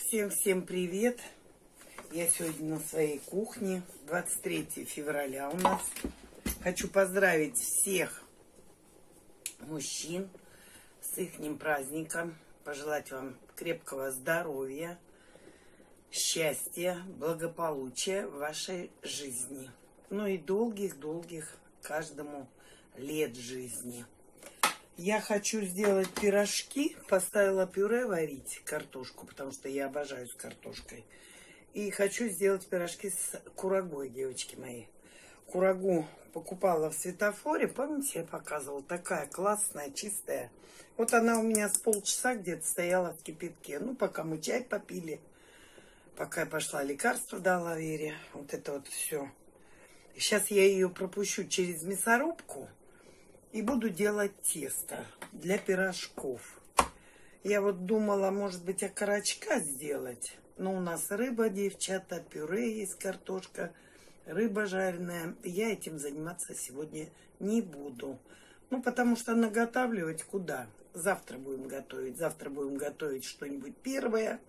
Всем привет! Я сегодня на своей кухне. 23 февраля у нас. Хочу поздравить всех мужчин с ихним праздником. Пожелать вам крепкого здоровья, счастья, благополучия в вашей жизни. Ну и долгих-долгих каждому лет жизни. Я хочу сделать пирожки. Поставила пюре варить, картошку, потому что я обожаю с картошкой. И хочу сделать пирожки с курагой, девочки мои. Курагу покупала в светофоре. Помните, я показывала? Такая классная, чистая. Вот она у меня с полчаса где-то стояла в кипятке. Ну, пока мы чай попили. Пока я пошла лекарство дала Вере. Вот это вот все. Сейчас я ее пропущу через мясорубку. И буду делать тесто для пирожков. Я вот думала, может быть, окорочка сделать. Но у нас рыба, девчата, пюре есть, картошка, рыба жареная. Я этим заниматься сегодня не буду. Ну, потому что наготавливать куда? Завтра будем готовить. Завтра будем готовить что-нибудь первое.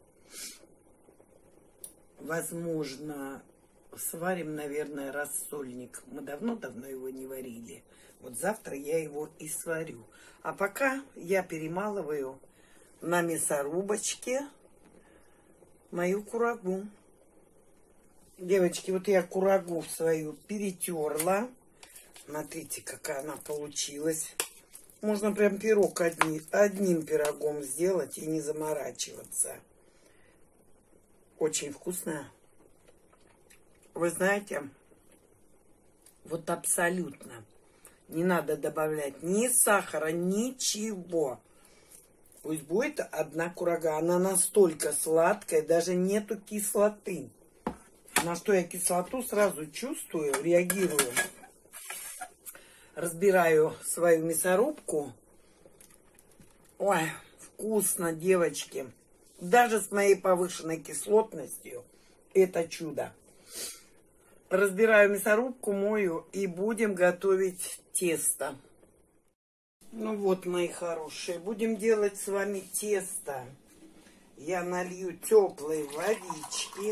Возможно, сварим, наверное, рассольник. Мы давно-давно его не варили. Вот завтра я его и сварю. А пока я перемалываю на мясорубочке мою курагу. Девочки, вот я курагу свою перетерла. Смотрите, какая она получилась. Можно прям пирог одним пирогом сделать и не заморачиваться. Очень вкусная. Вы знаете, вот абсолютно не надо добавлять ни сахара, ничего. Пусть будет одна курага. Она настолько сладкая, даже нету кислоты. На что я кислоту сразу чувствую, реагирую. Разбираю свою мясорубку. Ой, вкусно, девочки. Даже с моей повышенной кислотностью это чудо. Разбираю мясорубку, мою и будем готовить тесто. Ну вот, мои хорошие, будем делать с вами тесто. Я налью теплой водички.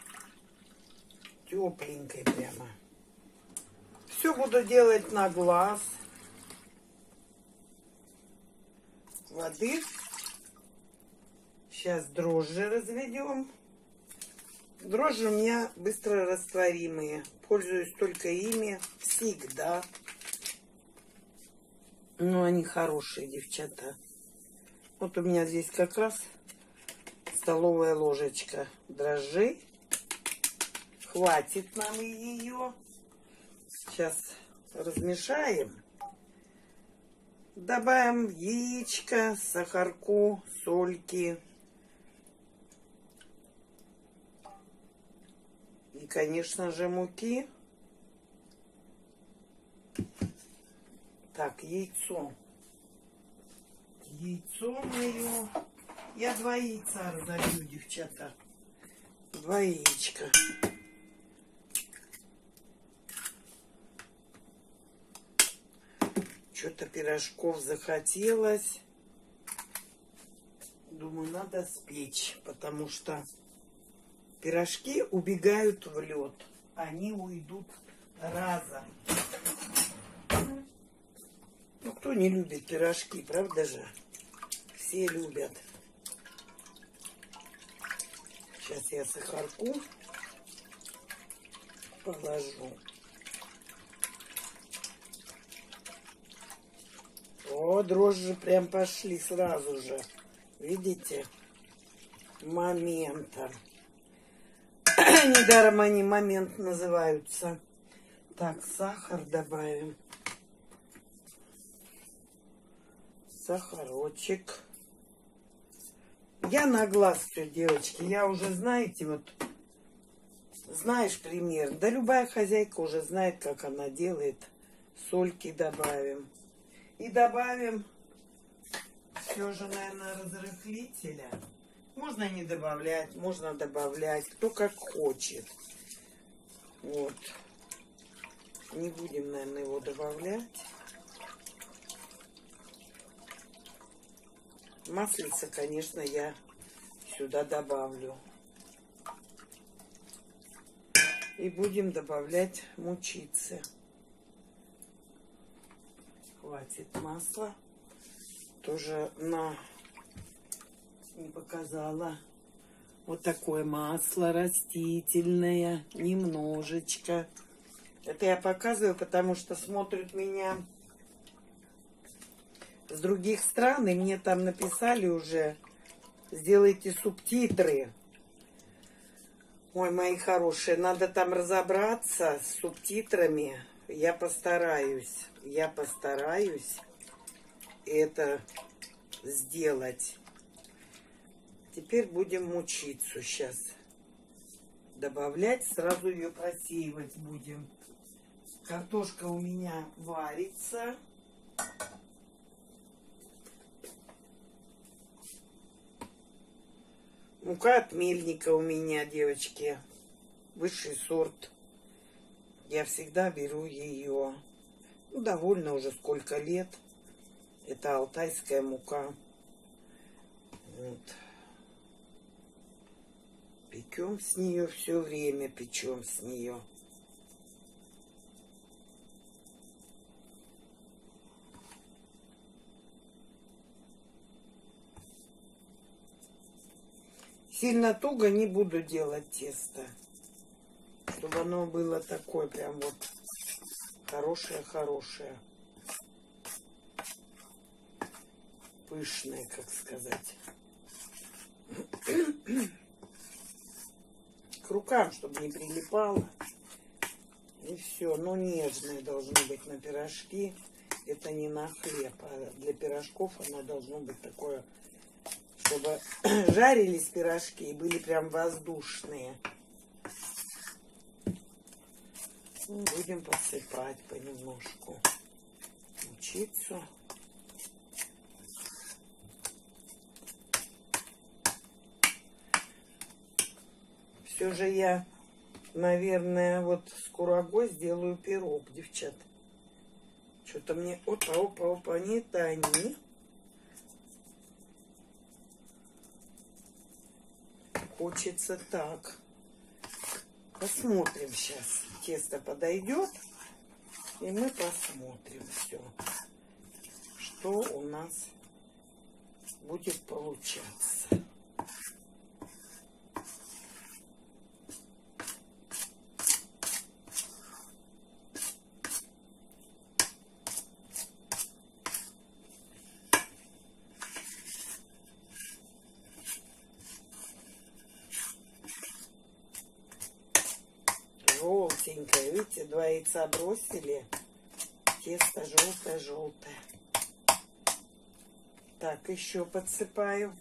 Тепленькой прямо. Все буду делать на глаз. Воды. Сейчас дрожжи разведем. Дрожжи у меня быстро растворимые. Пользуюсь только ими всегда. Ну, они хорошие, девчата. Вот у меня здесь как раз столовая ложечка дрожжей. Хватит нам ее. Сейчас размешаем. Добавим яичко, сахарку, сольки. И, конечно же, муки. Так, яйцо. Яйцо мое. Я 2 яйца разолью, девчата. 2 яичка. Что-то пирожков захотелось. Думаю, надо спечь, потому что пирожки убегают в лед. Они уйдут разом. Ну, кто не любит пирожки, правда же? Все любят. Сейчас я сахарку положу. О, дрожжи прям пошли сразу же. Видите? Моментом. Недаром они момент называются. Так, сахар добавим. Сахарочек. Я на глаз все, девочки. Я уже, знаете, вот, знаешь пример. Да любая хозяйка уже знает, как она делает. Сольки добавим. И добавим все же, наверное, разрыхлителя. Можно не добавлять, можно добавлять. Кто как хочет. Вот. Не будем, наверное, его добавлять. Маслица, конечно, я сюда добавлю. И будем добавлять мучиться. Хватит масла. Тоже не показала. Вот такое масло растительное. Немножечко. Это я показываю, потому что смотрят меня с других стран. И мне там написали уже: сделайте субтитры. Ой, мои хорошие, надо там разобраться с субтитрами. Я постараюсь это сделать. Теперь будем мучицу сейчас добавлять. Сразу ее просеивать будем. Картошка у меня варится. Мука от Мельника у меня, девочки. Высший сорт. Я всегда беру ее. Ну, довольно уже сколько лет. Это алтайская мука. Вот. Пекем с нее все время, печем с нее. Сильно туго не буду делать тесто, чтобы оно было такое прям вот хорошее, пышное, как сказать. К рукам, чтобы не прилипало. И все. Но нежные должны быть на пирожки. Это не на хлеб, а для пирожков оно должно быть такое, чтобы жарились пирожки и были прям воздушные. Будем посыпать понемножку мучицу. Все же я, наверное, вот с курагой сделаю пирог, девчат. Что-то мне опа, не тони. Хочется так. Посмотрим сейчас. Тесто подойдет. И мы посмотрим все, что у нас будет получаться. Желтенькое, видите, 2 яйца бросили, тесто желтое. Так, еще подсыпаю.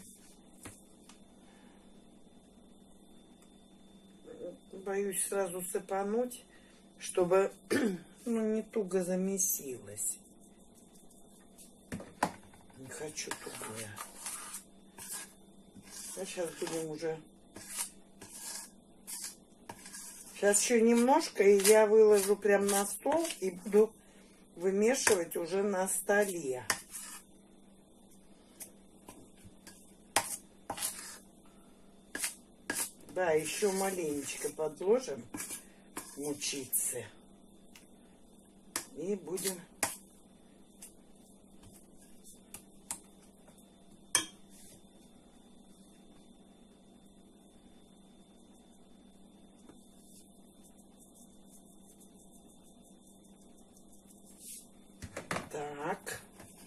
Боюсь сразу сыпануть, чтобы не туго замесилось. Не хочу тугое. А сейчас будем уже... Сейчас еще немножко, и я выложу прям на стол и буду вымешивать уже на столе. Да, еще маленечко подложим мучиться. И будем... Так.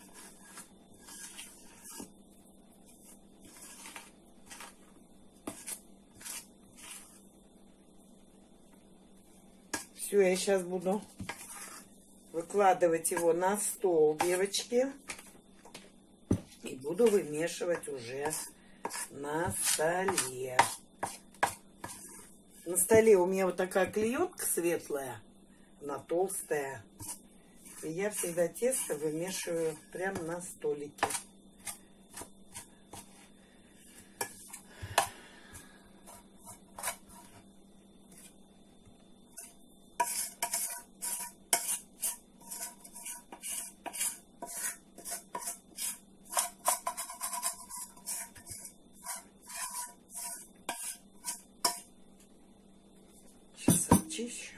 Все, я сейчас буду выкладывать его на стол, девочки. И буду вымешивать уже на столе. На столе у меня вот такая клеенка светлая, она толстая. И я всегда тесто вымешиваю прямо на столике. почищу.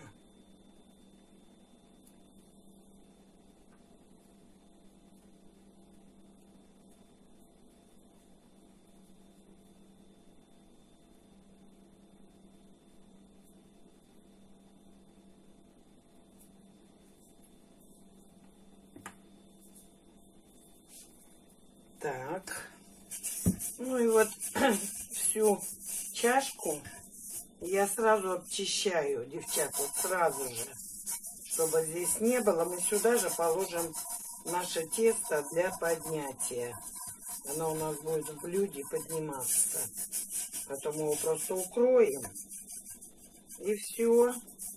Так. Ну и вот всю чашку я сразу обчищаю, девчат, вот сразу же, чтобы здесь не было. Мы сюда же положим наше тесто для поднятия. Оно у нас будет в блюде подниматься. Потом мы его просто укроем. И все.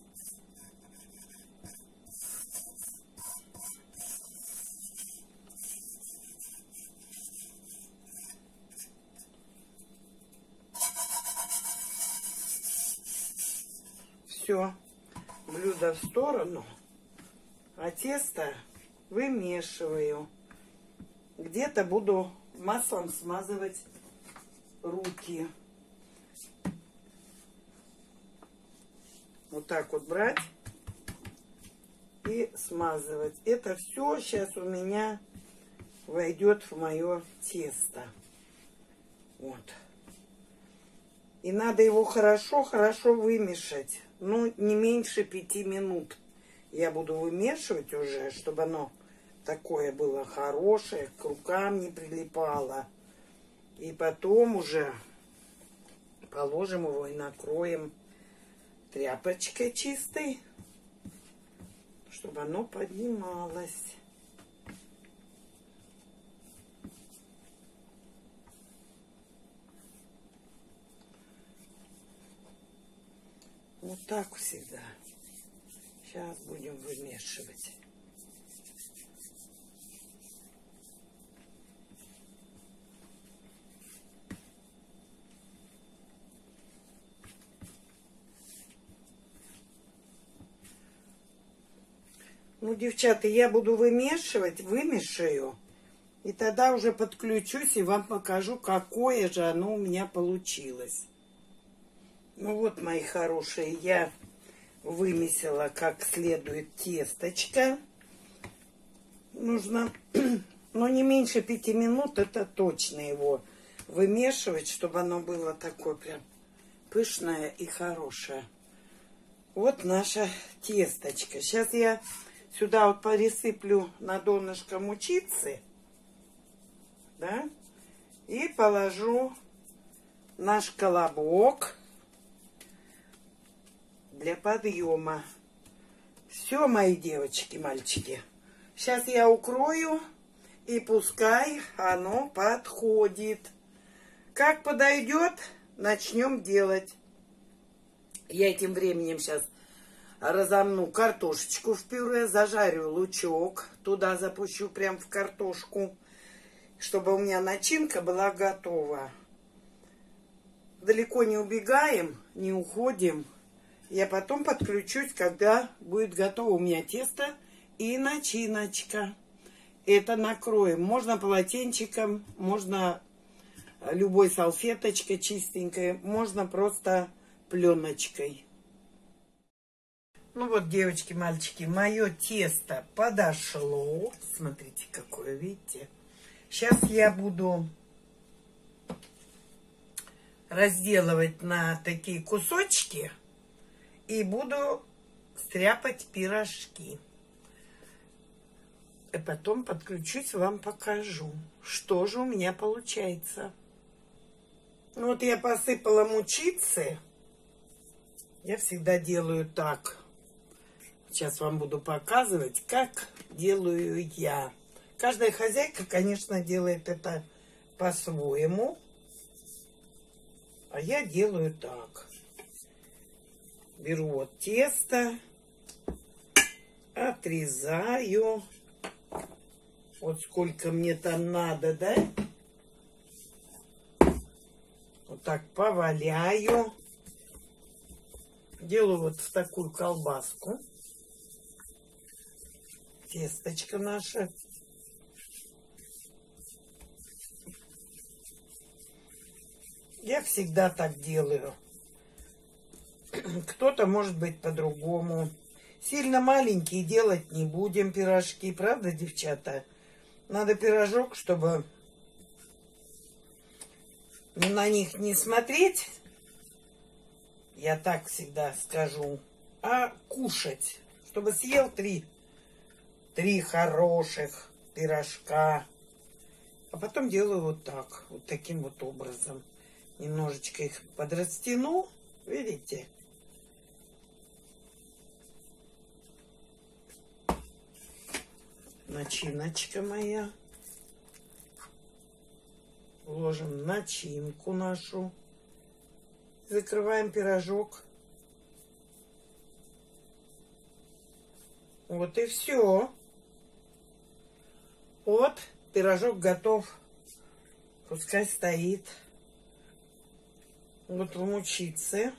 Все, блюдо в сторону, а тесто вымешиваю. Где-то буду маслом смазывать руки. Вот так вот брать и смазывать. Это все сейчас у меня войдет в мое тесто. Вот. И надо его хорошо-хорошо вымешать. Ну, не меньше 5 минут я буду вымешивать уже, чтобы оно такое было хорошее, к рукам не прилипало. И потом уже положим его и накроем тряпочкой чистой, чтобы оно поднималось. Вот так всегда. Сейчас будем вымешивать. Ну, девчата, я буду вымешивать, вымешаю. И тогда уже подключусь и вам покажу, какое же оно у меня получилось. Ну вот, мои хорошие, я вымесила как следует тесточко. Нужно, ну, не меньше 5 минут, это точно его вымешивать, чтобы оно было такое прям пышное и хорошее. Вот наша тесточка. Сейчас я сюда вот пересыплю на донышко мучицы, да, и положу наш колобок для подъема. Все, мои девочки, мальчики. Сейчас я укрою, и пускай оно подходит. Как подойдет, начнем делать. Я этим временем сейчас разомну картошечку в пюре, зажарю лучок, туда запущу прям в картошку, чтобы у меня начинка была готова. Далеко не убегаем, не уходим. Я потом подключусь, когда будет готово у меня тесто и начиночка. Это накроем. Можно полотенчиком, можно любой салфеточкой чистенькой, можно просто пленочкой. Ну вот, девочки, мальчики, мое тесто подошло. Смотрите, какое, видите? Сейчас я буду разделывать на такие кусочки и буду стряпать пирожки. И потом подключусь, вам покажу, что же у меня получается. Ну вот я посыпала мучицы. Я всегда делаю так. Сейчас вам буду показывать, как делаю я. Каждая хозяйка, конечно, делает это по-своему. А я делаю так. Беру вот тесто, отрезаю. Вот сколько мне там надо, да? Вот так поваляю. Делаю вот в такую колбаску. Тесточка наша. Я всегда так делаю. Кто-то, может быть, по-другому. Сильно маленькие делать не будем пирожки. Правда, девчата? Надо пирожок, чтобы на них не смотреть, я так всегда скажу, а кушать. Чтобы съел три хороших пирожка. А потом делаю вот так, вот таким вот образом. Немножечко их подрастяну, видите? Начиночка моя. Ложим начинку нашу. Закрываем пирожок. Вот и все. Вот, пирожок готов. Пускай стоит. Вот в мучице.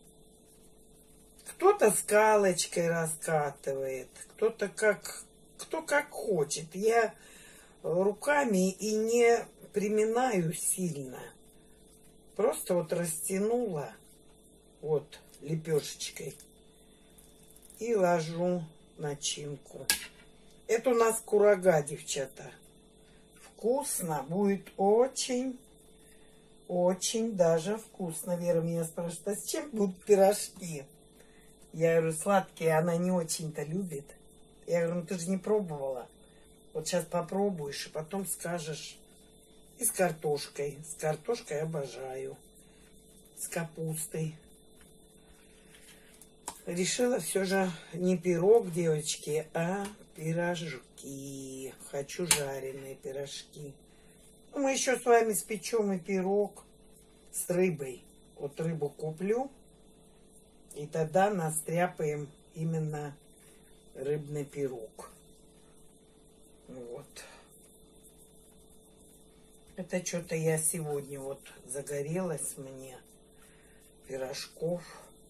Кто-то скалочкой раскатывает, кто-то кто как хочет. Я руками и не приминаю сильно. Просто вот растянула вот лепешечкой и ложу начинку. Это у нас курага, девчата. Вкусно, будет очень даже вкусно. Вера меня спрашивает, а с чем будут пирожки? Я говорю, сладкие она не очень-то любит. Я говорю, ну ты же не пробовала. Вот сейчас попробуешь, и потом скажешь. И с картошкой. С картошкой обожаю. С капустой. Решила все же не пирог, девочки, а пирожки. Хочу жареные пирожки. Ну, мы еще с вами спечем и пирог с рыбой. Вот рыбу куплю. И тогда настряпаем именно рыбный пирог. Вот. Это что-то я сегодня вот загорелась мне пирожков.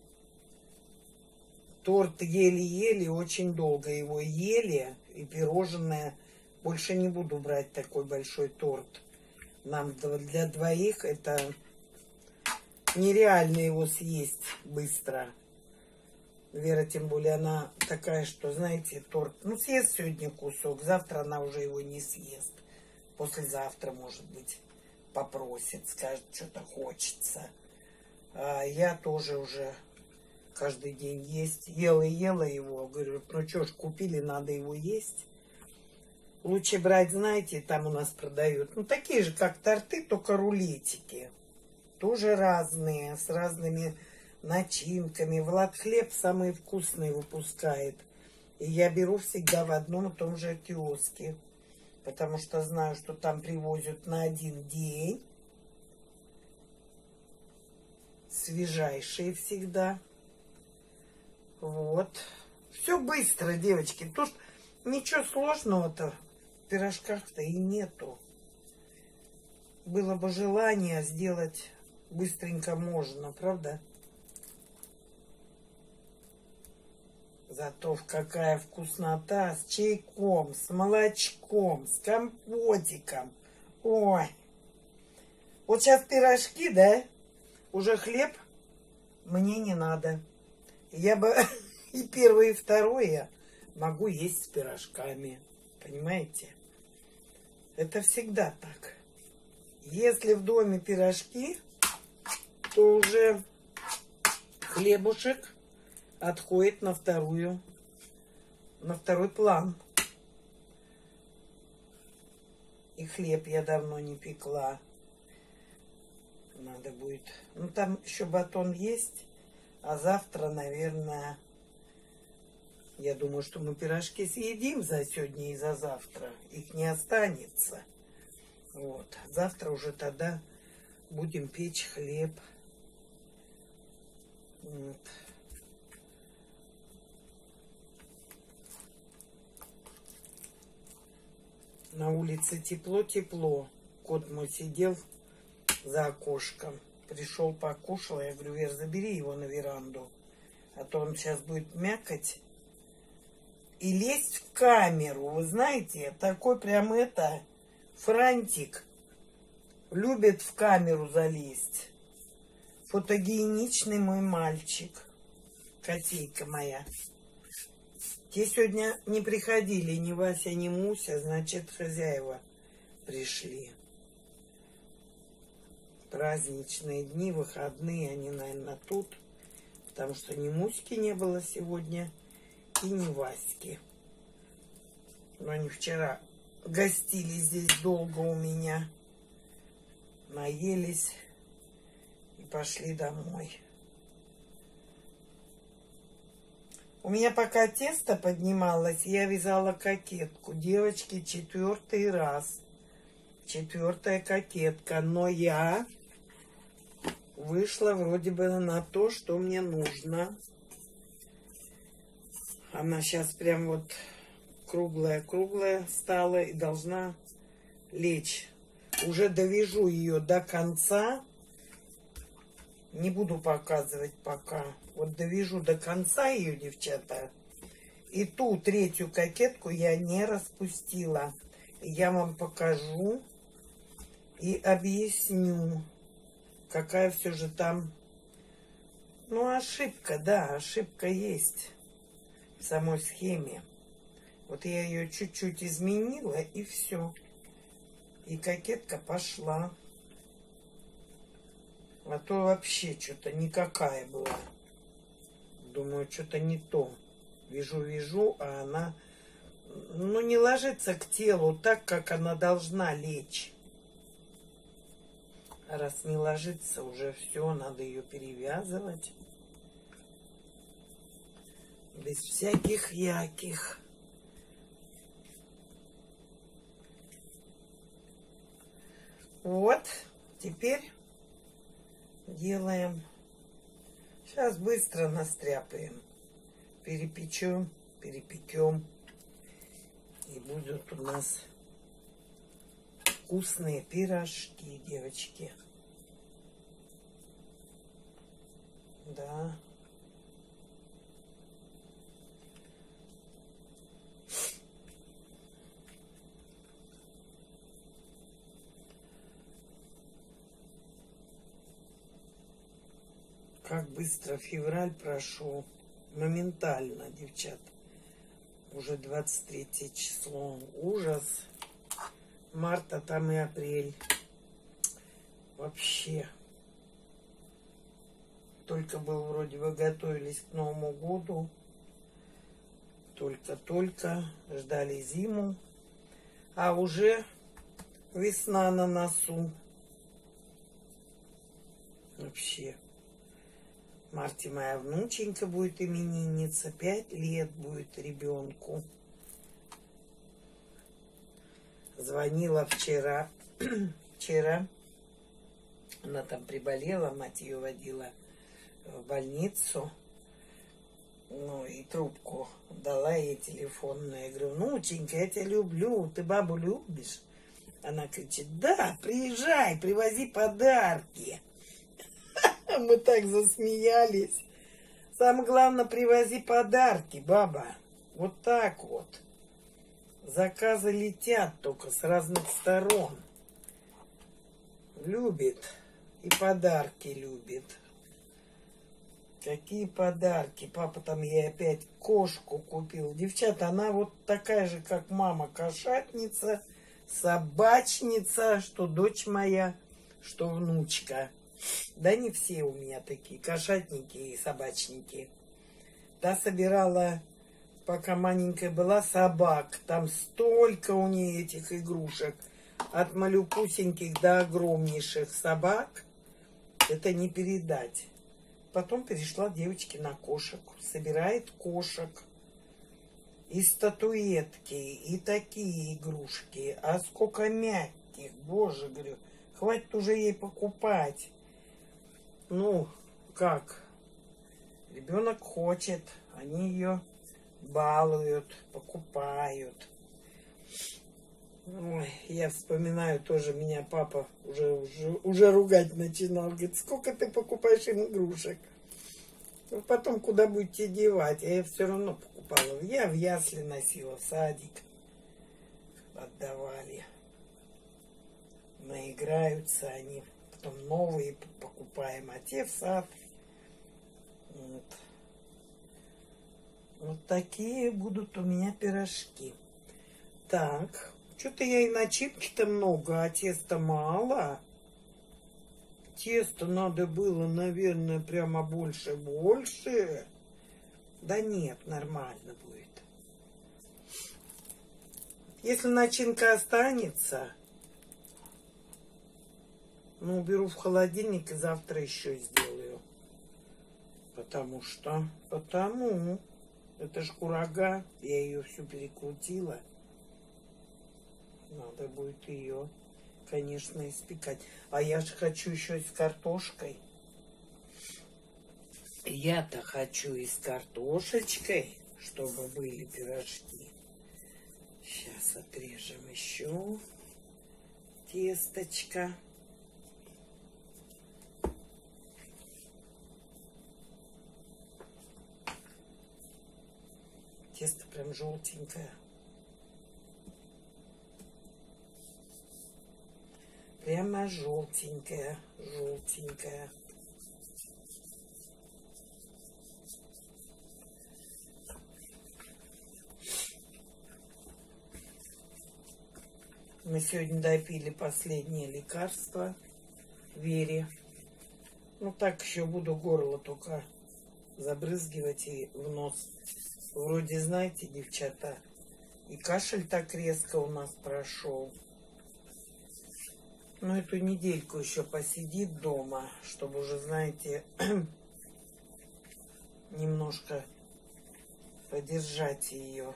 Торт еле-еле, очень долго его ели. И пирожное. Больше не буду брать такой большой торт. Нам для двоих это нереально его съесть быстро. Вера, тем более, она такая, что, знаете, торт, ну, съест сегодня кусок, завтра она уже его не съест. Послезавтра, может быть, попросит, скажет, что-то хочется. А я тоже уже каждый день есть. Ела его. Говорю, ну что ж, купили, надо его есть. Лучше брать, знаете, там у нас продают, ну, такие же, как торты, только рулетики. Тоже разные, с разными начинками. Влад хлеб самые вкусные выпускает. И я беру всегда в одном и том же киоске. Потому что знаю, что там привозят на один день. Свежайшие всегда. Вот. Все быстро, девочки. Тут ничего сложного-то в пирожках-то и нету. Было бы желание сделать быстренько можно, правда? Зато какая вкуснота с чайком, с молочком, с компотиком. Ой. Вот сейчас пирожки, да? Уже хлеб мне не надо. Я бы и первое, и второе могу есть с пирожками. Понимаете? Это всегда так. Если в доме пирожки, то уже хлебушек отходит на второй план. И хлеб я давно не пекла. Надо будет. Ну, там еще батон есть. А завтра, наверное, я думаю, что мы пирожки съедим за сегодня и за завтра. Их не останется. Вот. Завтра уже тогда будем печь хлеб. Вот. На улице тепло-тепло. Кот мой сидел за окошком. Пришел, покушал. Я говорю, Вер, забери его на веранду. А то он сейчас будет мякать и лезть в камеру. Вы знаете, такой прям франтик. Любит в камеру залезть. Фотогеничный мой мальчик. котейка моя. Те сегодня не приходили, ни Вася, ни Муся, значит, хозяева пришли. Праздничные дни, выходные, они, наверное, тут. Потому что ни Муськи не было сегодня, и ни Васьки. Но они вчера гостили здесь долго у меня. Наелись и пошли домой. У меня пока тесто поднималось, я вязала кокетку. Девочки, 4-й раз. 4-я кокетка. Но я вышла вроде бы на то, что мне нужно. Она сейчас прям вот круглая-круглая стала и должна лечь. Уже довяжу ее до конца. Не буду показывать пока. Вот довяжу до конца ее, девчата. И ту 3-ю кокетку я не распустила. Я вам покажу и объясню, какая все же там, ну, ошибка, да, ошибка есть в самой схеме. Вот я ее чуть-чуть изменила, и все. И кокетка пошла. А то вообще что-то никакая была. Думаю, что-то не то. Вяжу, а она, ну, не ложится к телу так, как она должна лечь. А раз не ложится, уже все, надо ее перевязывать. Без всяких яких. Вот, теперь делаем. Сейчас быстро настряпаем. Перепечем, перепекем. И будут у нас вкусные пирожки, девочки. Да. Как быстро февраль прошел. Моментально, девчат. Уже 23 число. Ужас. Марта, там и апрель. Вообще. Только был вроде бы готовились к Новому году. Только-только ждали зиму. А уже весна на носу. Вообще. В марте моя внученька будет именинница. 5 лет будет ребенку. Звонила вчера. Она там приболела, мать ее водила в больницу. Ну и трубку дала ей телефонную. Я говорю, внученька, я тебя люблю, ты бабу любишь? Она кричит, да, приезжай, привози подарки. Мы так засмеялись. Самое главное, привози подарки, баба. Вот так вот. Заказы летят только с разных сторон. Любит. И подарки любит. Какие подарки. Папа там ей опять кошку купил. Девчата, она вот такая же, как мама. Кошатница, собачница, что дочь моя, что внучка. Да не все у меня такие кошатники и собачники. Та собирала, пока маленькая была, собак. Там столько у нее этих игрушек. От малюпусеньких до огромнейших собак. Это не передать. Потом перешла девочки на кошек. Собирает кошек. И статуэтки, и такие игрушки. А сколько мягких. Боже, говорю, хватит уже ей покупать. Ну, как? Ребенок хочет, они ее балуют, покупают. Ой, я вспоминаю тоже, меня папа уже ругать начинал. Говорит, сколько ты покупаешь им игрушек? Потом куда будете девать? А я все равно покупала. Я в ясли носила, в садик отдавали. Наиграются они. Потом новые покупаем, а те в сад. Вот. Вот такие будут у меня пирожки. Так, что-то я и начинки-то много, а теста мало. Теста надо было, наверное, прямо больше. Да нет, нормально будет. Если начинка останется, ну, уберу в холодильник и завтра еще сделаю. Потому это ж курага, я ее всю перекрутила. Надо будет ее, конечно, испекать. А я же хочу еще и с картошкой. Я-то хочу и с картошечкой, чтобы были пирожки. Сейчас отрежем еще тесточко. Тесто прям желтенькое. Прямо желтенькое. Мы сегодня допили последнее лекарство Вере. Ну так еще буду горло только забрызгивать и в нос. Вроде, знаете, девчата, и кашель так резко у нас прошел. Но эту недельку еще посидит дома, чтобы уже, знаете, немножко подержать ее.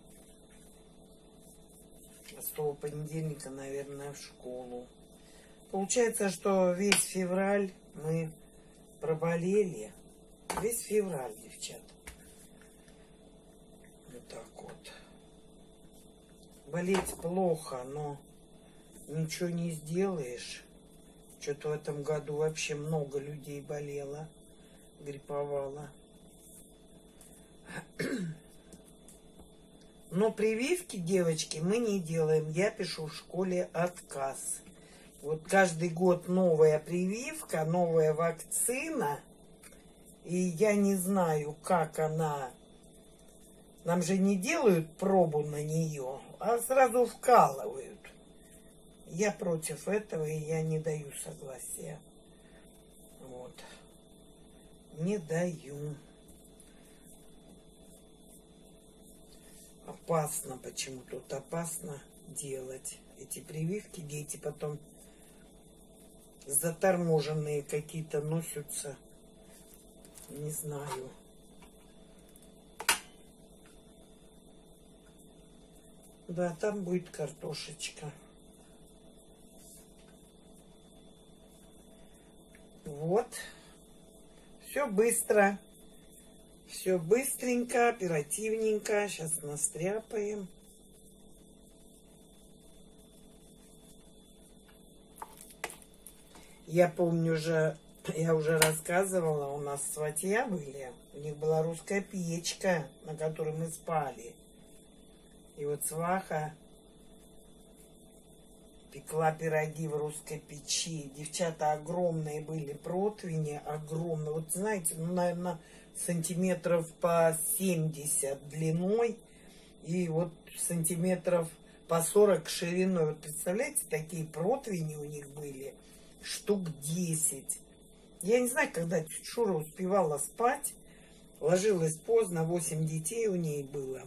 С того понедельника, наверное, в школу. Получается, что весь февраль мы проболели. Весь февраль, девчат. Вот так вот. Болеть плохо, но ничего не сделаешь. Что-то в этом году вообще много людей болело, грипповало. Но прививки, девочки, мы не делаем. Я пишу в школе отказ. Вот каждый год новая прививка, новая вакцина. И я не знаю, как она... Нам же не делают пробу на нее, а сразу вкалывают. Я против этого, и я не даю согласия. Вот. Не даю. Опасно, почему тут опасно делать эти прививки. Дети потом заторможенные какие-то носятся. Не знаю. Да, там будет картошечка. Вот. Все быстро. Все быстренько, оперативненько. Сейчас настряпаем. Я помню уже, я уже рассказывала, у нас сватья были. У них была русская печка, на которой мы спали. И вот сваха пекла пироги в русской печи. Девчата огромные были противни, огромные. Вот знаете, ну, наверное, сантиметров по 70 длиной и вот сантиметров по 40 шириной. Вот представляете, такие противни у них были, штук 10. Я не знаю, когда Шура успевала спать, ложилась поздно, 8 детей у ней было.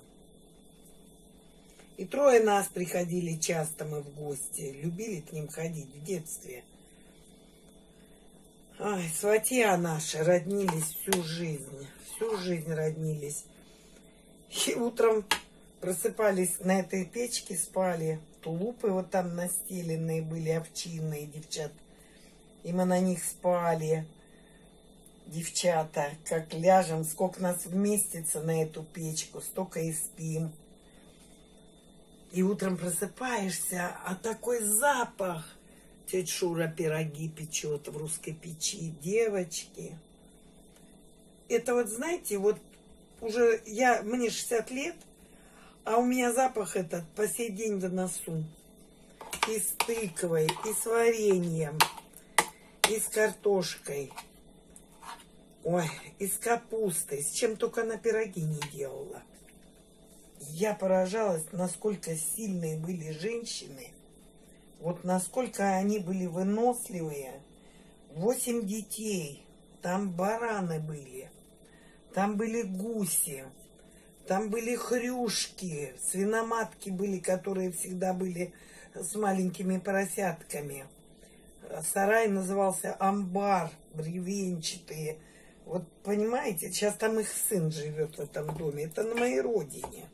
И 3 нас приходили часто мы в гости, любили к ним ходить в детстве. Ай, сватья наши роднились всю жизнь роднились. И утром просыпались на этой печке, спали, тулупы вот там настеленные были, овчинные, девчат. И мы на них спали, девчата, как ляжем, сколько нас вместится на эту печку, столько и спим. И утром просыпаешься, а такой запах. Тетя Шура пироги печет в русской печи. Девочки. Это вот, знаете, вот уже мне 60 лет, а у меня запах этот по сей день в носу. И с тыквой, и с вареньем, и с картошкой. Ой, из капусты, с чем только она пироги не делала. Я поражалась, насколько сильные были женщины. Вот насколько они были выносливые. 8 детей. Там бараны были. Там были гуси. Там были хрюшки. Свиноматки были, которые всегда были с маленькими поросятками. Сарай назывался амбар, бревенчатые. Вот понимаете, сейчас там их сын живет в этом доме. Это на моей родине.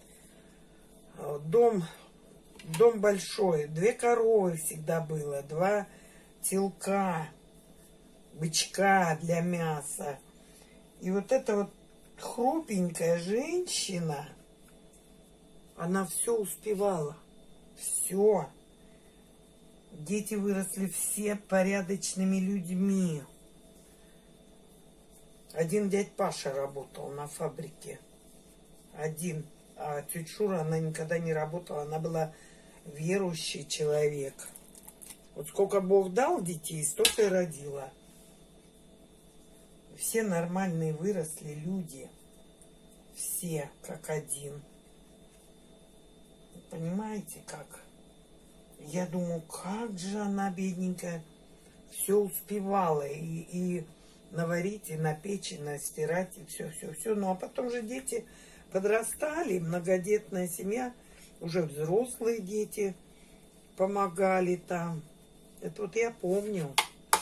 Дом большой. 2 коровы всегда было. 2 телка, бычка для мяса. И вот эта вот хрупенькая женщина, она все успевала. Все. Дети выросли все порядочными людьми. Один дядь Паша работал на фабрике. Один. А тетя Шура, она никогда не работала. Она была верующий человек. Вот сколько Бог дал детей, столько и родила. Все нормальные выросли люди. Все как один. Понимаете, как? Я думаю, как же она, бедненькая, все успевала. И наварить, и напечь, и настирать, и все. Ну, а потом же дети подрастали, многодетная семья, уже взрослые дети помогали там. Это вот я помню.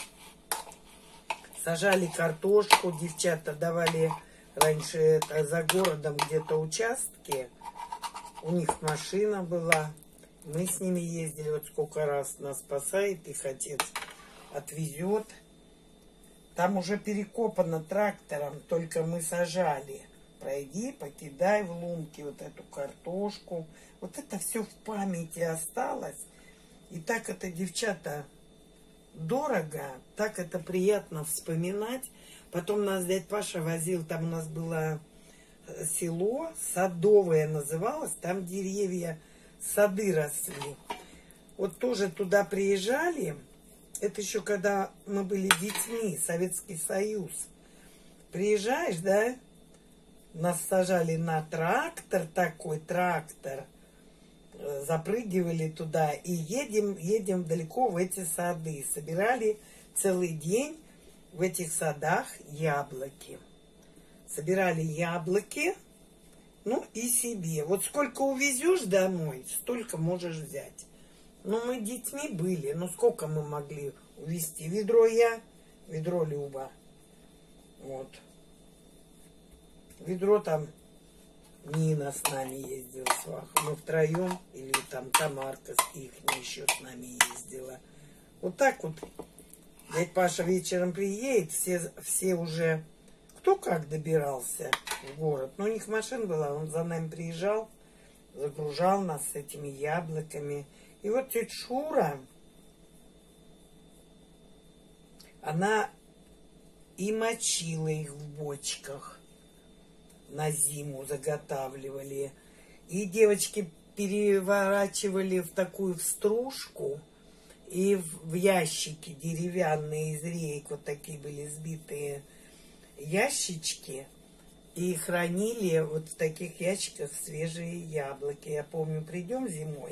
Сажали картошку, девчата давали раньше это за городом где-то участки. У них машина была. Мы с ними ездили, вот сколько раз нас спасает, их отец отвезет. Там уже перекопано трактором, только мы сажали. Пройди, покидай в лунки вот эту картошку. Вот это все в памяти осталось. И так это, девчата, дорого, так это приятно вспоминать. Потом нас дядь Паша возил, там у нас было село, Садовое называлось, там деревья, сады росли. Вот тоже туда приезжали, это еще когда мы были детьми, Советский Союз. Приезжаешь, да, нас сажали на трактор, такой трактор, запрыгивали туда и едем далеко в эти сады. Собирали целый день в этих садах яблоки. Собирали яблоки, ну и себе. Вот сколько увезешь домой, столько можешь взять. Ну, мы детьми были, ну сколько мы могли увезти? Ведро я, ведро Люба. Вот. Ведро там Нина с нами ездила, сваха. Мы втроем, или там Тамарка их еще с нами ездила. Вот так вот. Дядь Паша вечером приедет, все уже, кто как добирался в город. Но у них машина была, он за нами приезжал, загружал нас с этими яблоками. И вот тетя Шура, она и мочила их в бочках. На зиму заготавливали. И девочки переворачивали в такую стружку. И в ящики деревянные из рейк, вот такие были сбитые ящички. И хранили вот в таких ящиках свежие яблоки. Я помню, придем зимой.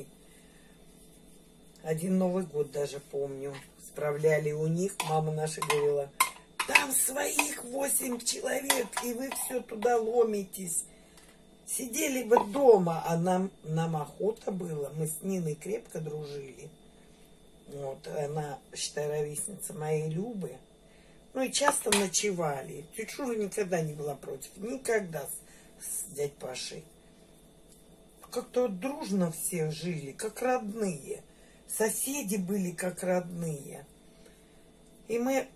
Один Новый год даже помню. Справляли у них. Мама наша говорила: там своих 8 человек, и вы все туда ломитесь. Сидели бы дома, а нам охота было. Мы с Ниной крепко дружили. Вот, она, считай, ровесница моей Любы. Ну и часто ночевали. Тетя Шура никогда не была против. Никогда с дядь Пашей. Как-то вот дружно все жили, как родные. Соседи были как родные. И мы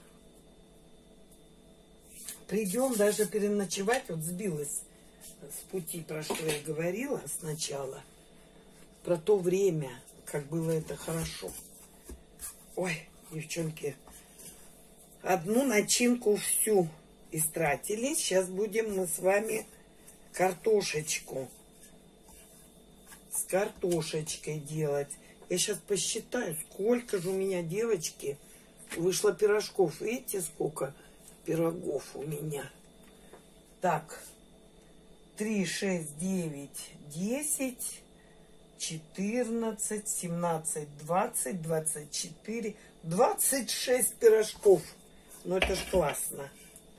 придем даже переночевать. Вот сбилась с пути, про что я говорила сначала. Про то время, как было это хорошо. Ой, девчонки, одну начинку всю истратили. Сейчас будем мы с вами картошечку с картошечкой делать. Я сейчас посчитаю, сколько же у меня, девочки, вышло пирожков. Видите, сколько? пирогов у меня. Так, 3, 6, 9, 10, 14, 17, 20, 24, 26 пирожков. Ну это ж классно.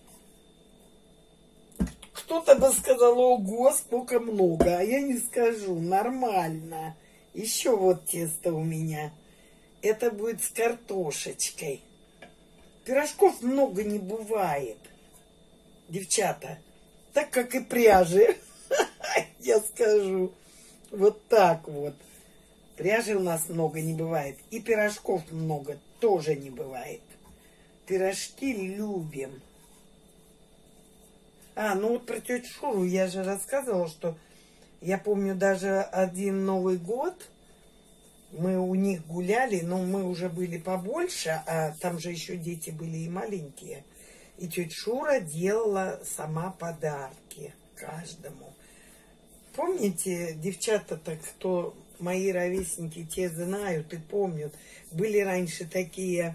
Кто-то бы сказал: ого, сколько много. А я не скажу, нормально. Еще вот тесто у меня. Это будет с картошечкой. Пирожков много не бывает, девчата. Так как и пряжи. Я скажу. Вот так вот. Пряжи у нас много не бывает. И пирожков много тоже не бывает. Пирожки любим. Ну вот про тетю Шуру я же рассказывала, что я помню даже один Новый год. Мы у них гуляли, но мы уже были побольше, а там же еще дети были и маленькие. И тетя Шура делала сама подарки каждому. Помните, девчата-то, кто мои ровесники, те знают и помнят, были раньше такие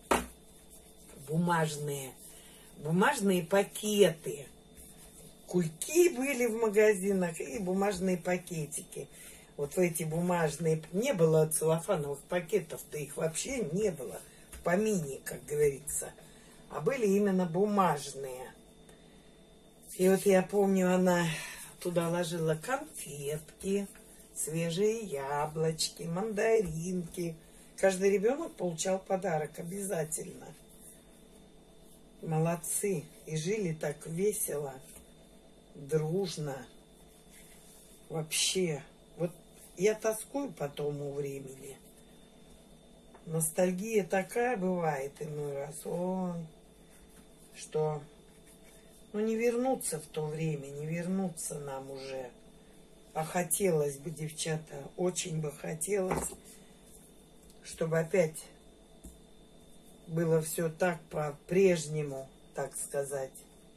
бумажные пакеты. Кульки были в магазинах и бумажные пакетики. Вот в эти бумажные... Не было целлофановых пакетов-то, их вообще не было. В помине, как говорится. А были именно бумажные. И вот я помню, она туда ложила конфетки, свежие яблочки, мандаринки. Каждый ребенок получал подарок обязательно. Молодцы. И жили так весело, дружно. Вообще. Вот я тоскую по тому времени. Ностальгия такая бывает иной раз. Ой, что... не вернуться в то время, не вернуться нам уже. А хотелось бы, девчата, очень бы хотелось, чтобы опять было все так по-прежнему, так сказать.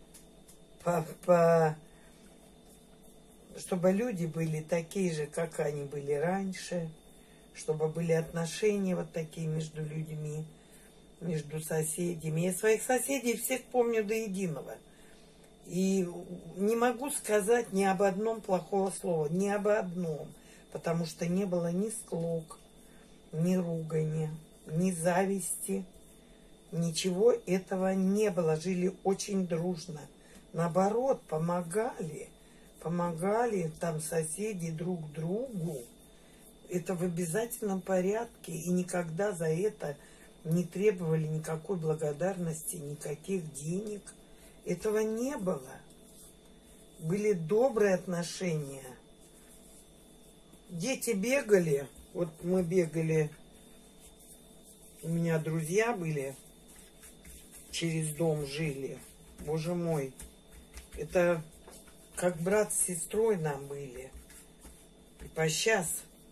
Чтобы люди были такие же, как они были раньше, чтобы были отношения вот такие между людьми, между соседями. Я своих соседей всех помню до единого. И не могу сказать ни об одном плохого слова, ни об одном, потому что не было ни склок, ни ругани, ни зависти, ничего этого не было. Жили очень дружно. Наоборот, помогали там соседи друг другу. Это в обязательном порядке. И никогда за это не требовали никакой благодарности, никаких денег. Этого не было. Были добрые отношения. Дети бегали. Вот мы бегали. У меня друзья были. Через дом жили. Боже мой. Это как брат с сестрой нам были. И по сейчас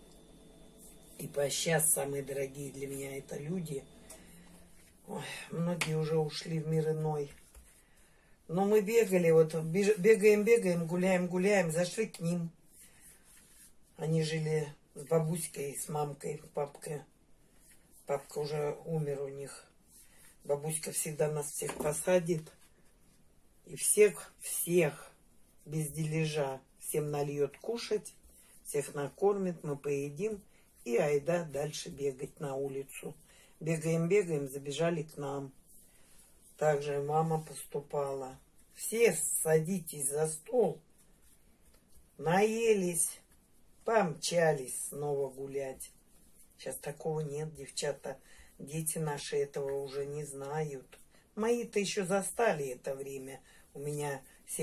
самые дорогие для меня это люди. Ой, многие уже ушли в мир иной. Но мы бегали, вот бегаем, гуляем, зашли к ним. Они жили с бабуськой, с мамкой, папка уже умер у них. Бабуська всегда нас всех посадит. И всех без дележа. Всем нальет кушать, всех накормит, мы поедим. И айда дальше бегать на улицу. Бегаем, забежали к нам. Также мама поступала. Все садитесь за стол. Наелись, помчались снова гулять. Сейчас такого нет, девчата. Дети наши этого уже не знают. Мои-то еще застали это время. У меня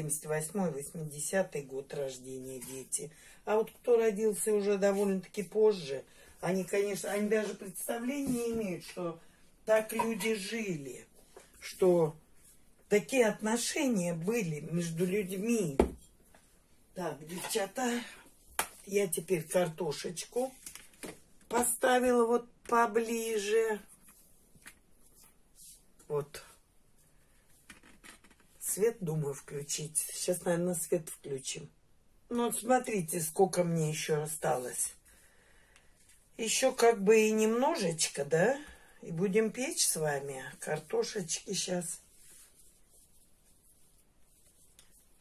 78-80 год рождения дети. А вот кто родился уже довольно-таки позже, они, конечно, они даже представления не имеют, что так люди жили. Что такие отношения были между людьми. Так, девчата, я теперь картошечку поставила вот поближе. Вот. Свет, думаю, включить. Сейчас, наверное, свет включим. Ну, вот смотрите, сколько мне еще осталось. Еще как бы и немножечко, да? И будем печь с вами картошечки сейчас.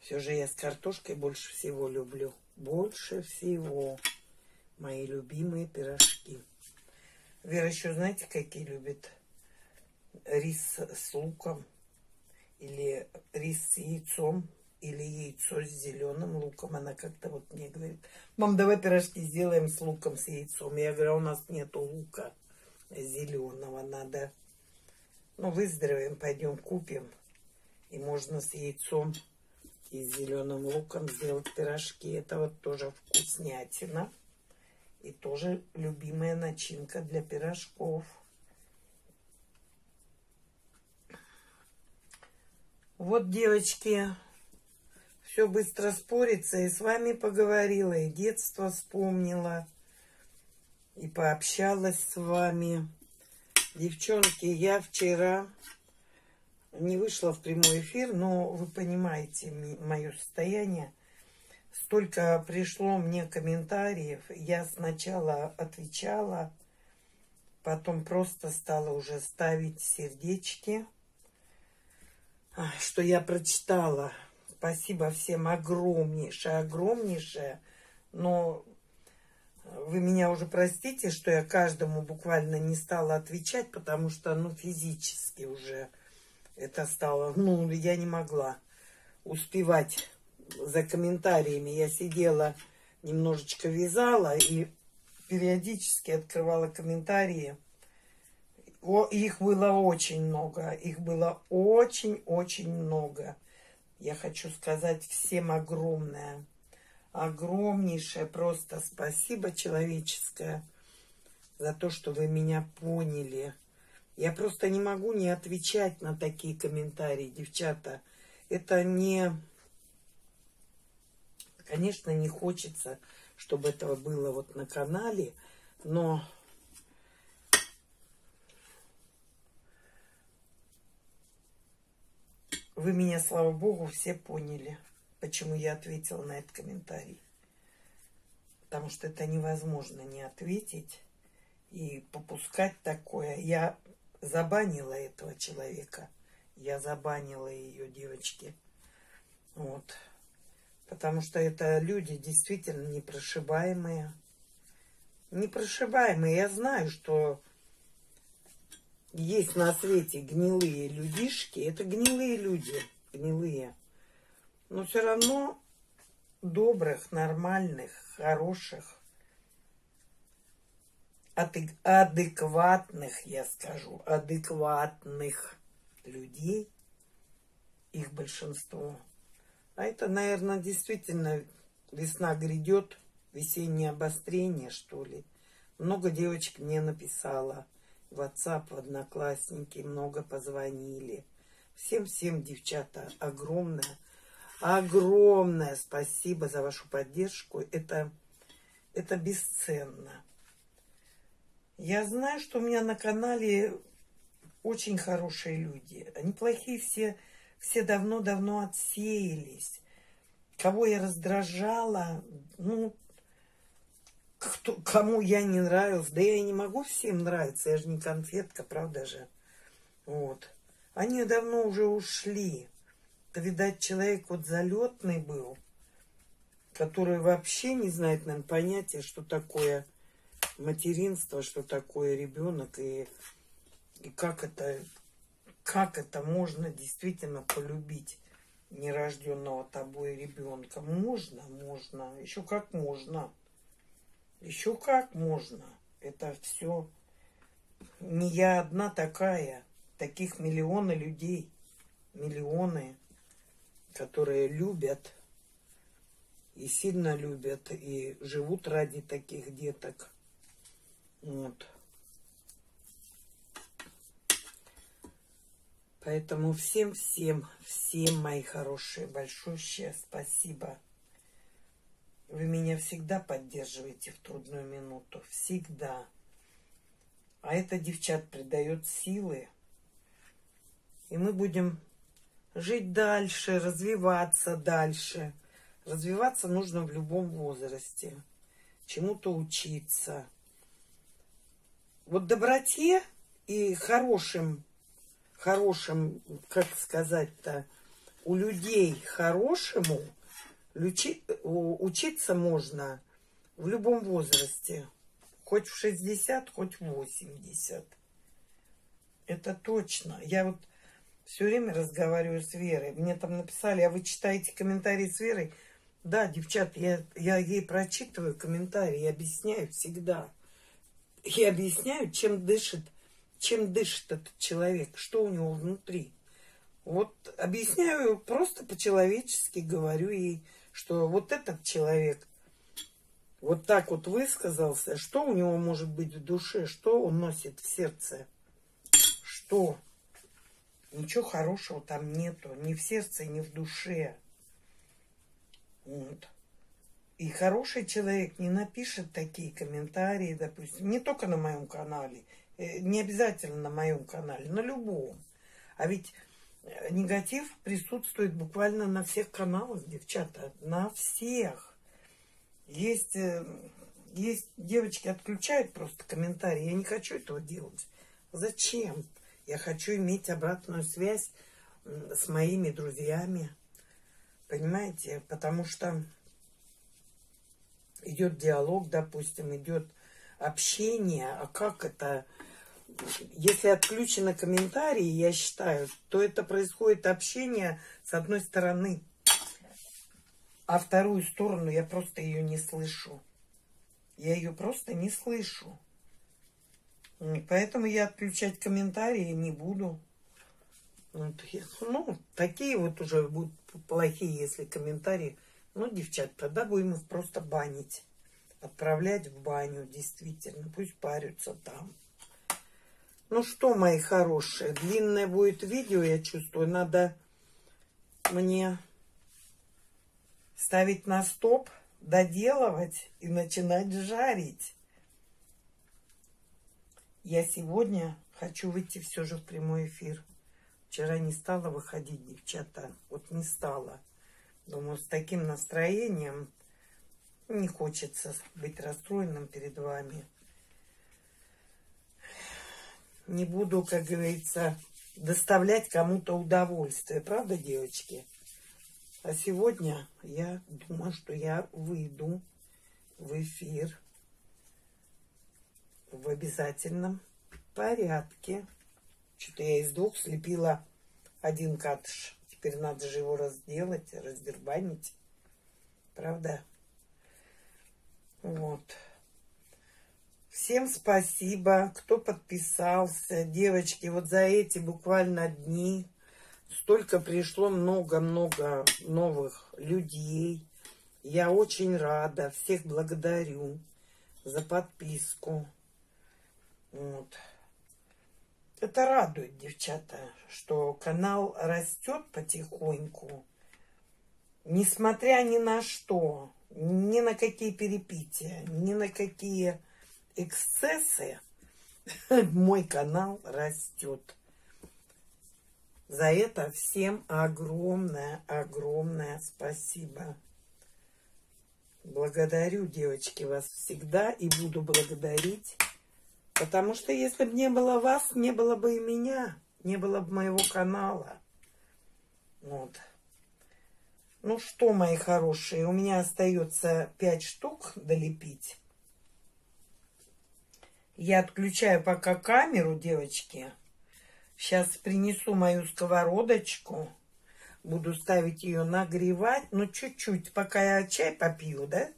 Все же я с картошкой больше всего люблю. Больше всего. Мои любимые пирожки. Вера еще, знаете, какие любит? Рис с луком. Или рис с яйцом. Или яйцо с зеленым луком. Она как-то вот мне говорит: мам, давай пирожки сделаем с луком, с яйцом. Я говорю: а у нас нету лука зеленого. Надо, ну, выздоровеем, пойдем купим. И можно с яйцом и с зеленым луком сделать пирожки. Это вот тоже вкуснятина. И тоже любимая начинка для пирожков. Вот, девочки, все быстро спорится. И с вами поговорила, и детство вспомнила, и пообщалась с вами. Девчонки, я вчера не вышла в прямой эфир, но вы понимаете мое состояние. Столько пришло мне комментариев. Я сначала отвечала, потом просто стала уже ставить сердечки, что я прочитала. Спасибо всем огромнейшее, огромнейшее. Но вы меня уже простите, что я каждому буквально не стала отвечать, потому что, ну, физически уже это стало, ну, я не могла успевать за комментариями. Я сидела, немножечко вязала и периодически открывала комментарии. Их было очень много. Их было очень-очень много. Я хочу сказать всем огромное, огромнейшее просто спасибо человеческое за то, что вы меня поняли. Я просто не могу не отвечать на такие комментарии, девчата. Это не... Конечно, не хочется, чтобы этого было вот на канале, но вы меня, слава богу, все поняли, почему я ответила на этот комментарий. Потому что это невозможно не ответить и попускать такое. Я забанила этого человека. Я забанила ее, девочки. Вот. Потому что это люди действительно непрошибаемые. Непрошибаемые. Я знаю, что есть на свете гнилые людишки. Это гнилые люди. Гнилые. Но все равно добрых, нормальных, хороших, адекватных, я скажу, адекватных людей, их большинство. А это, наверное, действительно весна грядет, весеннее обострение, что ли. Много девочек мне написала в WhatsApp, в Одноклассники, много позвонили. Всем-всем, девчата, огромное спасибо за вашу поддержку. Это бесценно. Я знаю, что у меня на канале очень хорошие люди. Они плохие все давно-давно отсеялись. Кого я раздражала, ну, кому я не нравилась. Да я и не могу всем нравиться, я же не конфетка, правда же? Вот. Они давно уже ушли. Это, видать, человек вот залетный был, который вообще не знает, наверное, понятия, что такое материнство, что такое ребенок и как это можно действительно полюбить нерожденного тобой ребенка. Можно. Еще как можно. Еще как можно. Это все не я одна такая. Таких миллионы людей. Миллионы, которые любят и сильно любят, и живут ради таких деток. Вот. Поэтому всем, мои хорошие, большущее спасибо. Вы меня всегда поддерживаете в трудную минуту. Всегда. А это, девчат, придает силы. И мы будем жить дальше, развиваться дальше. Развиваться нужно в любом возрасте. Чему-то учиться. Вот доброте и хорошим, как сказать-то, у людей хорошему учиться можно в любом возрасте. Хоть в 60, хоть в 80. Это точно. Я вот все время разговариваю с Верой. Мне там написали, а вы читаете комментарии с Верой? Да, девчат, я ей прочитываю комментарии, объясняю всегда. И объясняю, чем дышит этот человек, что у него внутри. Вот объясняю просто по-человечески, говорю ей, что вот этот человек вот так вот высказался, что у него может быть в душе, что он носит в сердце, что ничего хорошего там нету, ни в сердце, ни в душе. Вот. И хороший человек не напишет такие комментарии, допустим, не только на моем канале, не обязательно на моем канале, на любом. А ведь негатив присутствует буквально на всех каналах, девчата, на всех. Есть девочки отключают просто комментарии. Я не хочу этого делать. Зачем? Я хочу иметь обратную связь с моими друзьями. Понимаете? Потому что идет диалог, допустим, идет общение. А как это? Если отключены комментарии, я считаю, то это происходит общение с одной стороны, а вторую сторону я просто ее не слышу. Я ее просто не слышу. Поэтому я отключать комментарии не буду. Ну, такие вот уже будут плохие, если комментарии. Ну, девчат, тогда будем их просто банить. Отправлять в баню, действительно. Пусть парятся там. Ну что, мои хорошие, длинное будет видео, я чувствую. Надо мне ставить на стоп, доделывать и начинать жарить. Я сегодня хочу выйти все же в прямой эфир. Вчера не стала выходить, девчата. Вот не стала. Думаю, с таким настроением не хочется быть расстроенным перед вами. Не буду, как говорится, доставлять кому-то удовольствие. Правда, девочки? А сегодня я думаю, что я выйду в эфир в обязательном порядке. Что-то я из двух слепила один катыш. Теперь надо же его разделать, раздербанить. Правда? Вот. Всем спасибо, кто подписался. Девочки, вот за эти буквально дни столько пришло, много-много новых людей. Я очень рада, всех благодарю за подписку. Вот. Это радует, девчата, что канал растет потихоньку, несмотря ни на что, ни на какие перепития, ни на какие эксцессы, мой канал растет. За это всем огромное спасибо. Благодарю, девочки, вас всегда и буду благодарить. Потому что если бы не было вас, не было бы и меня, не было бы моего канала. Вот. Ну что, мои хорошие, у меня остается 5 штук долепить. Я отключаю пока камеру, девочки. Сейчас принесу мою сковородочку. Буду ставить ее нагревать. Ну, чуть-чуть, пока я чай попью, да?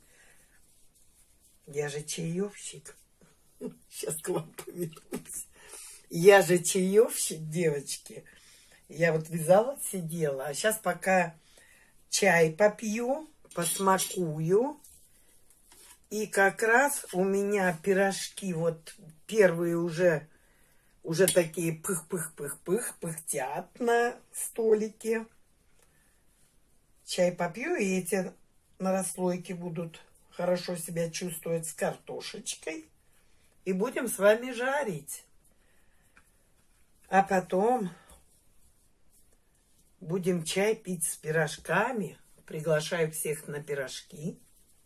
Я же чаевщик. Сейчас к вам повернусь. Я же чаевщик, девочки. Я вот вязала, сидела. А сейчас пока чай попью, посмакую. И как раз у меня пирожки вот первые уже такие пых-пых-пых-пых, пыхтят на столике. Чай попью, и эти на расслойке будут хорошо себя чувствовать с картошечкой. И будем с вами жарить. А потом будем чай пить с пирожками. Приглашаю всех на пирожки.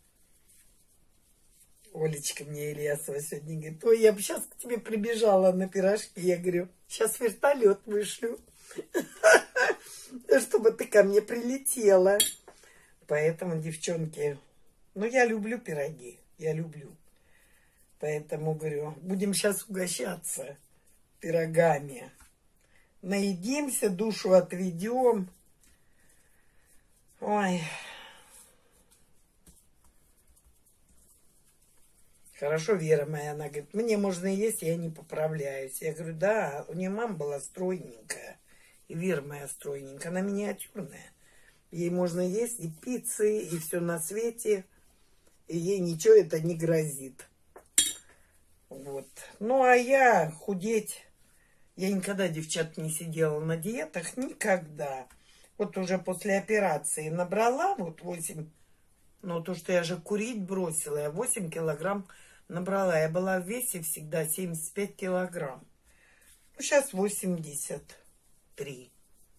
Олечка мне Ильясова сегодня говорит: ой, я бы сейчас к тебе прибежала на пирожки. Я говорю, сейчас вертолет вышлю. чтобы ты ко мне прилетела. Поэтому, девчонки, ну, я люблю пироги, я люблю. Поэтому, говорю, будем сейчас угощаться пирогами. Наедимся, душу отведем. Ой. Хорошо, Вера моя, она говорит, мне можно есть, я не поправляюсь. Я говорю, да, у нее мама была стройненькая. И Вера моя стройненькая, она миниатюрная. Ей можно есть и пиццы, и все на свете. И ей ничего это не грозит. Вот. Ну, а я худеть... Я никогда, девчат, не сидела на диетах. Никогда. Вот уже после операции набрала вот 8... Ну, то, что я же курить бросила, я 8 килограмм набрала. Я была в весе всегда 75 килограмм. Ну, сейчас 83.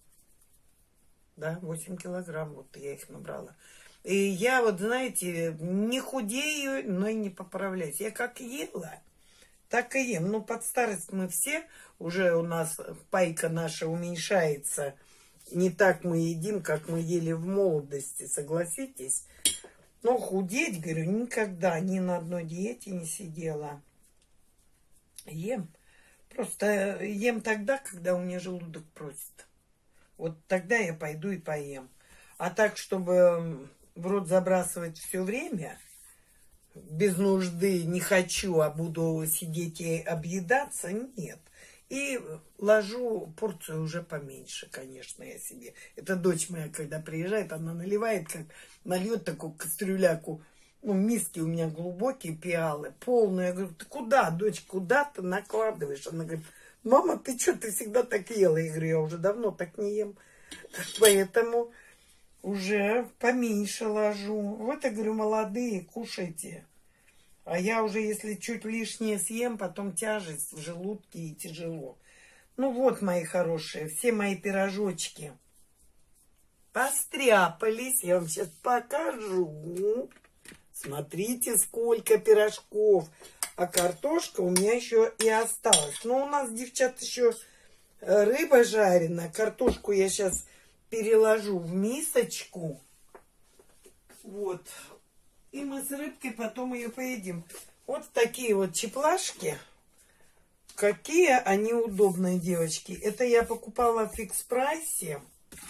Да, 8 килограмм, вот я их набрала. И я вот, знаете, не худею, но и не поправляюсь. Я как ела, так и ем. Ну, под старость мы все, уже у нас пайка наша уменьшается. Не так мы едим, как мы ели в молодости, согласитесь. Но худеть, говорю, никогда ни на одной диете не сидела. Ем. Просто ем тогда, когда у меня желудок просит. Вот тогда я пойду и поем. А так, чтобы в рот забрасывать все время, без нужды не хочу, а буду сидеть и объедаться, нет. И ложу порцию уже поменьше, конечно, я себе. Это дочь моя, когда приезжает, она наливает, как нальет такую кастрюляку. Ну, миски у меня глубокие, пиалы, полные. Я говорю, ты куда, дочь, куда ты накладываешь? Она говорит, мама, ты что, ты всегда так ела? Я говорю, я уже давно так не ем. Поэтому уже поменьше ложу. Вот я говорю, молодые, кушайте. А я уже, если чуть лишнее съем, потом тяжесть в желудке и тяжело. Ну вот, мои хорошие, все мои пирожочки постряпались. Я вам сейчас покажу. Смотрите, сколько пирожков. А картошка у меня еще и осталась. Но у нас, девчат, еще рыба жареная. Картошку я сейчас переложу в мисочку. Вот. И мы с рыбкой потом ее поедим. Вот такие вот чеплашки. Какие они удобные, девочки. Это я покупала в фикс-прайсе.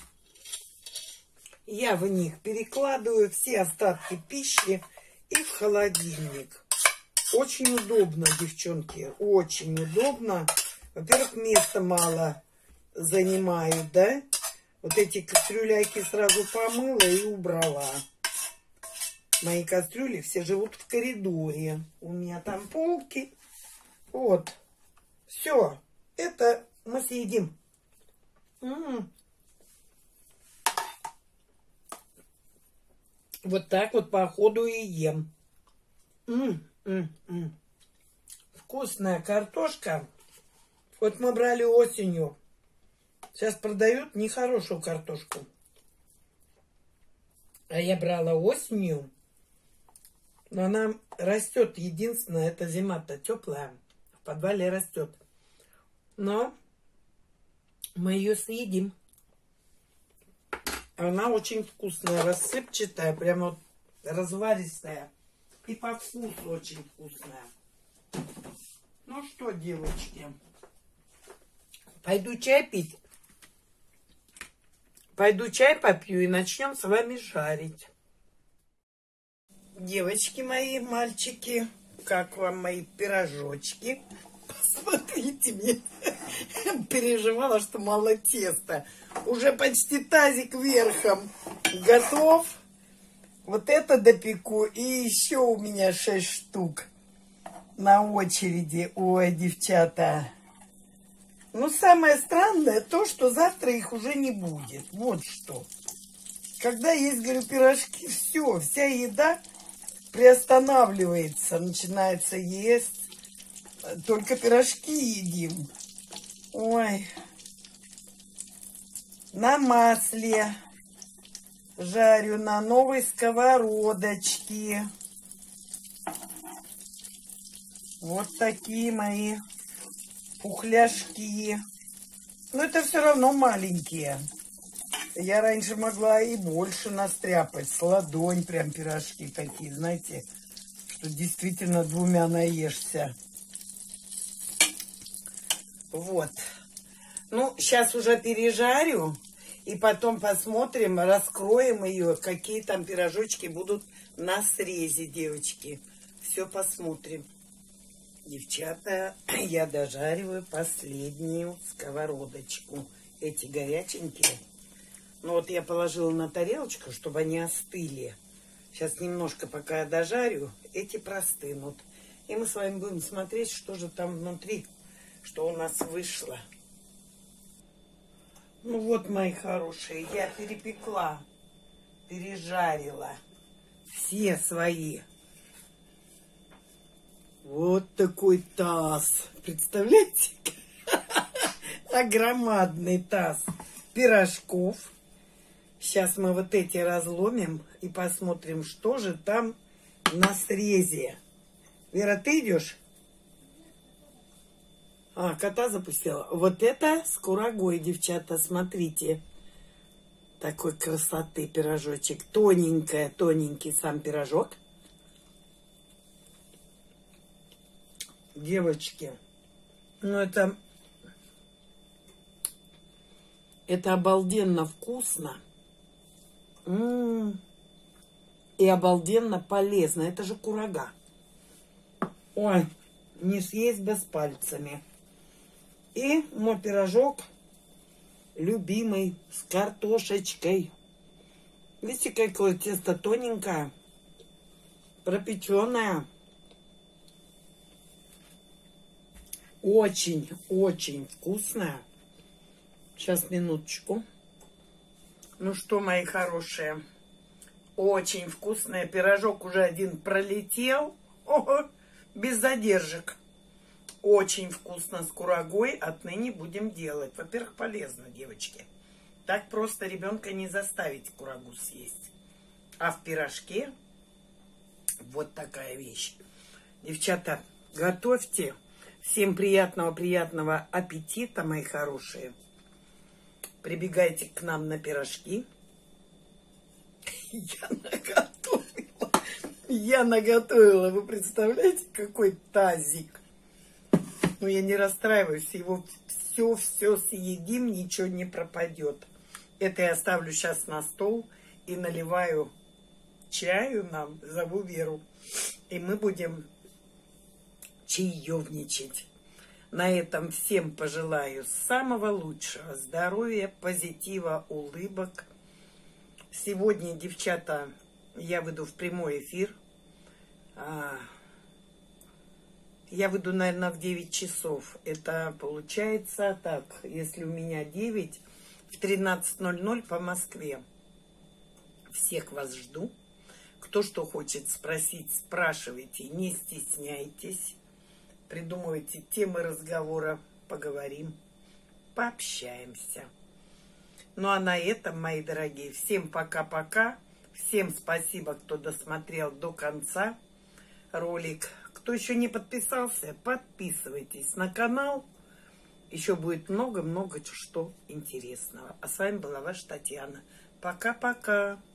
Я в них перекладываю все остатки пищи и в холодильник. Очень удобно, девчонки. Очень удобно. Во-первых, места мало занимают, да? Вот эти кастрюляки сразу помыла и убрала. Мои кастрюли все живут в коридоре. У меня там полки. Вот. Все. Это мы съедим. Вот так вот по ходу и ем. Вкусная картошка. Вот мы брали осенью. Сейчас продают нехорошую картошку. А я брала осенью. Но она растет. Единственное, это зима-то теплая. В подвале растет. Но мы ее съедим. Она очень вкусная, рассыпчатая, прямо вот разваристая. И по вкусу очень вкусная. Ну что, девочки, пойду чай пить. Пойду чай попью и начнем с вами жарить. Девочки мои, мальчики, как вам мои пирожочки? Посмотрите, мне переживала, что мало теста. Уже почти тазик верхом готов. Вот это допеку. И еще у меня 6 штук на очереди. Ой, девчата. Ну, самое странное то, что завтра их уже не будет. Вот что. Когда есть, говорю, пирожки, все, вся еда приостанавливается. Начинается есть. Только пирожки едим. Ой. На масле жарю, на новой сковородочке. Вот такие мои пухляшки. Но это все равно маленькие. Я раньше могла и больше настряпать, с ладонь прям пирожки такие, знаете, что действительно двумя наешься. Вот. Ну, сейчас уже пережарю, и потом посмотрим, раскроем ее, какие там пирожочки будут на срезе, девочки. Все посмотрим. Девчата, я дожариваю последнюю сковородочку. Эти горяченькие. Ну вот я положила на тарелочку, чтобы они остыли. Сейчас немножко, пока я дожарю, эти простынут. И мы с вами будем смотреть, что же там внутри, что у нас вышло. Ну вот, мои хорошие, я перепекла, пережарила все свои. Вот такой таз. Представляете? Огромадный таз пирожков. Сейчас мы вот эти разломим и посмотрим, что же там на срезе. Вера, ты идешь? А, кота запустила. Вот это с курагой, девчата, смотрите. Такой красоты пирожочек. Тоненький сам пирожок. Девочки, ну это обалденно вкусно. И обалденно полезно. Это же курага. Ой, не съесть без пальцами. И мой пирожок любимый с картошечкой. Видите, какое тесто тоненькое, пропеченное. Очень вкусное. Сейчас, минуточку. Ну что, мои хорошие, очень вкусный пирожок. Уже один пролетел. Ого, без задержек. Очень вкусно с курагой. Отныне будем делать. Во-первых, полезно, девочки. Так просто ребенка не заставить курагу съесть. А в пирожке вот такая вещь. Девчата, готовьте. Всем приятного аппетита, мои хорошие. Прибегайте к нам на пирожки. Я наготовила. Вы представляете, какой тазик? Ну, я не расстраиваюсь. Его все съедим, ничего не пропадет. Это я ставлю сейчас на стол и наливаю чаю нам. Зову Веру. И мы будем чаевничать. На этом всем пожелаю самого лучшего здоровья, позитива, улыбок. Сегодня, девчата, я выйду в прямой эфир. Я выйду, наверное, в 9 часов. Это получается так, если у меня 9, в 13:00 по Москве. Всех вас жду. Кто что хочет спросить, спрашивайте, не стесняйтесь. Придумывайте темы разговора, поговорим, пообщаемся. Ну а на этом, мои дорогие, всем пока-пока. Всем спасибо, кто досмотрел до конца ролик. Кто еще не подписался, подписывайтесь на канал. Еще будет много-много что интересного. А с вами была ваша Татьяна. Пока-пока.